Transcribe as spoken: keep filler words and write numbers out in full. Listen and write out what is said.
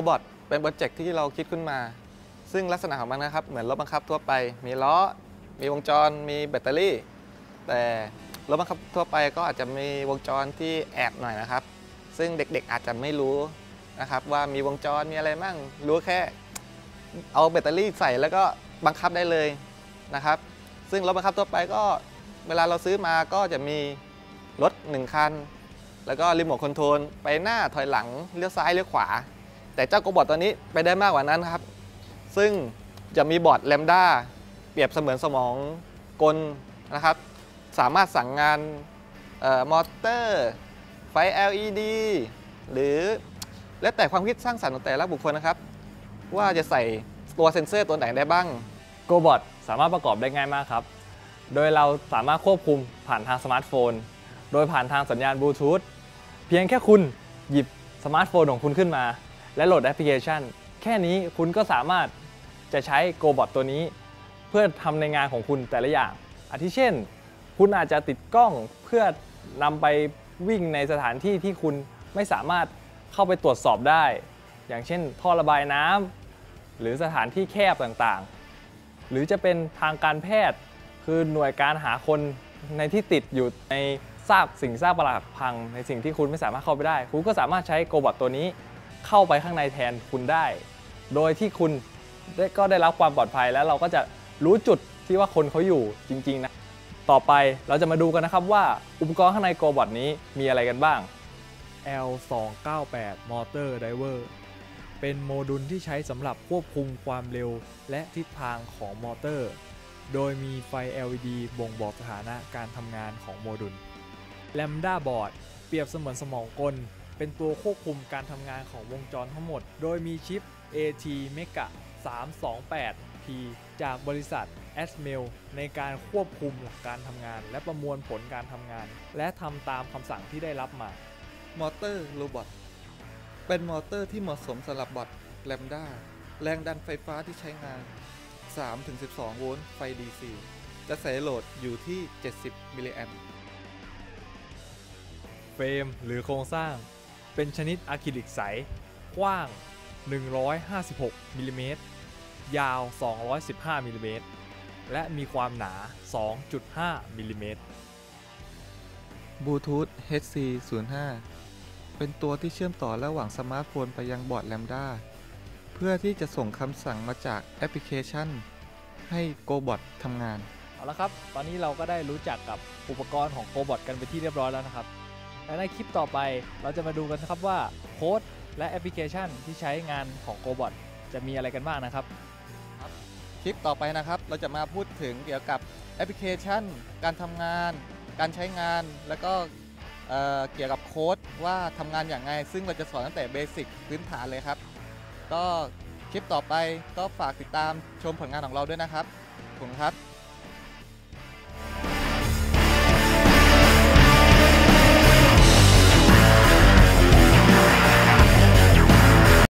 GoBot เป็นโปรเจกต์ที่เราคิดขึ้นมาซึ่งลักษณะของมันนะครับเหมือนรถบังคับทั่วไปมีล้อมีวงจรมีแบตเตอรี่แต่รถบังคับทั่วไปก็อาจจะมีวงจรที่แอบหน่อยนะครับซึ่งเด็กๆอาจจะไม่รู้นะครับว่ามีวงจรมีอะไรมั่งรู้แค่เอาแบตเตอรี่ใส่แล้วก็บังคับได้เลยนะครับซึ่งรถบังคับทั่วไปก็เวลาเราซื้อมาก็จะมีรถหนึ่งคันแล้วก็รีโมทคอนโทรลไปหน้าถอยหลังเลี้ยวซ้ายเลี้ยวขวาแต่เจ้าGoBotตัวนี้ไปได้มากกว่านั้นครับซึ่งจะมีบอร์ดแลมด้าเปรียบเสมือนสมองกลนะครับสามารถสั่งงานมอเตอร์ไฟ แอล อี ดี หรือแล้วแต่ความคิดสร้างสรรค์ของแต่ละบุคคลนะครับว่าจะใส่ตัวเซ็นเซอร์ตัวไหนได้บ้าง GoBot สามารถประกอบได้ง่ายมากครับโดยเราสามารถควบคุมผ่านทางสมาร์ทโฟนโดยผ่านทางสัญญาณบลูทูธเพียงแค่คุณหยิบสมาร์ทโฟนของคุณขึ้นมาและโหลดแอปพลิเคชันแค่นี้คุณก็สามารถจะใช้ GoBot ตัวนี้เพื่อทำในงานของคุณแต่ละอย่างอาทิเช่นคุณอาจจะติดกล้องเพื่อนำไปวิ่งในสถานที่ที่คุณไม่สามารถเข้าไปตรวจสอบได้อย่างเช่นท่อระบายน้ำหรือสถานที่แคบต่างๆหรือจะเป็นทางการแพทย์คือหน่วยการหาคนในที่ติดอยู่ในซากสิ่งซากปรักพังในสิ่งที่คุณไม่สามารถเข้าไปได้คุณก็สามารถใช้ GoBot ตัวนี้เข้าไปข้างในแทนคุณได้โดยที่คุณก็ได้รับความปลอดภัยแล้วเราก็จะรู้จุดที่ว่าคนเขาอยู่จริงๆนะต่อไปเราจะมาดูกันนะครับว่าอุปกรณ์ข้างใน GoBot นี้มีอะไรกันบ้างแอล สองเก้าแปด Motor Driver เป็นโมดูลที่ใช้สำหรับควบคุมความเร็วและทิศทางของมอเตอร์โดยมีไฟ แอล อี ดี บ่งบอกสถานะการทำงานของโมดูล Lambda Board เปรียบเสมือนสมองกลเป็นตัวควบคุมการทำงานของวงจรทั้งหมดโดยมีชิป เอ ที Mega สามสองแปด พี จากบริษัท แอส เอ็ม อี แอล ในการควบคุมหลักการทำงานและประมวลผลการทำงานและทำตามคำสั่งที่ได้รับมามอเตอร์โรบอทเป็นมอเตอร์ที่เหมาะสมสำหรับบอทแลมด้าแรงดันไฟฟ้าที่ใช้งาน สามถึงสิบสอง โวลต์ไฟ ดี ซี กระแสโหลดอยู่ที่ เจ็ดสิบ มิลลิแอมป์เฟรมหรือโครงสร้างเป็นชนิดอะคริลิกใสกว้างหนึ่งร้อยห้าสิบหกมิลลิเมตรยาวสองร้อยสิบห้ามิลลิเมตรและมีความหนา สองจุดห้ามิลลิเมตรบลูทูธ เอช ซี ศูนย์ห้า เป็นตัวที่เชื่อมต่อระหว่างสมาร์ทโฟนไปยังบอร์ดแลมด้าเพื่อที่จะส่งคำสั่งมาจากแอปพลิเคชันให้ GoBot ทำงานเอาละครับตอนนี้เราก็ได้รู้จักกับอุปกรณ์ของ GoBot กันไปที่เรียบร้อยแล้วนะครับและในคลิปต่อไปเราจะมาดูกันนะครับว่าโค้ดและแอปพลิเคชันที่ใช้งานของ GoBot จะมีอะไรกันบ้างนะครับคลิปต่อไปนะครับเราจะมาพูดถึงเกี่ยวกับแอปพลิเคชันการทำงานการใช้งานแล้วก็เเกี่ยวกับโค้ดว่าทำงานอย่างไรซึ่งเราจะสอนตั้งแต่เบสิกพื้นฐานเลยครับก็คลิปต่อไปก็ฝากติดตามชมผลงานของเราด้วยนะครับขอบคุณครับ